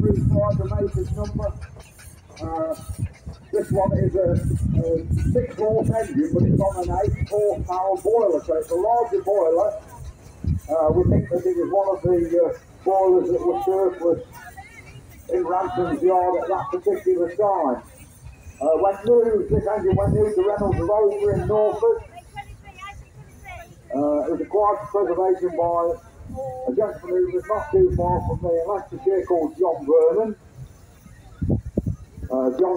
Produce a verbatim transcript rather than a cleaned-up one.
three five, the maker's number. Uh, this one is a, a six horse engine, but it's on an eight horsepower boiler, so it's a larger boiler. Uh, we think that it was one of the uh, boilers that was surplus in Ransom's yard at that particular time. Uh, when new, this engine went new to Reynolds Rover in Norfolk. Uh, it was acquired for preservation by a gentleman who was not too far from me in Leicestershire called John Vernon. Uh, John